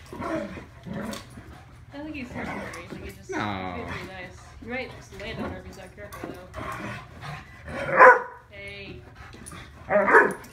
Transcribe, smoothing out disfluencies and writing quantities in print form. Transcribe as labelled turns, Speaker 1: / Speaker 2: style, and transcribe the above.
Speaker 1: I think he's scary. I think he's just
Speaker 2: No.
Speaker 1: he's pretty nice. You might just land on her if he's not careful though. Hey.